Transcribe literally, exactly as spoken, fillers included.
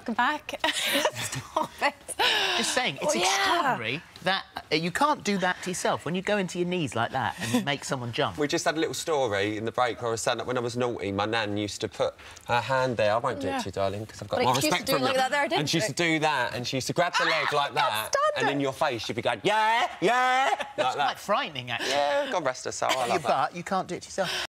back. Stop it. Just saying, it's oh, yeah. extraordinary that uh, you can't do that to yourself when you go into your knees like that and make someone jump. We just had a little story in the break where I was saying that when I was naughty, my nan used to put her hand there. I won't do yeah. it to you, darling, because I've got but more she respect used to for do it like that there, didn't And she used to do that, and she used to grab the leg like that, and in your face she'd be going, yeah, yeah, like It's that. quite frightening, actually. Yeah, God rest her soul. I love But you can't do it to yourself.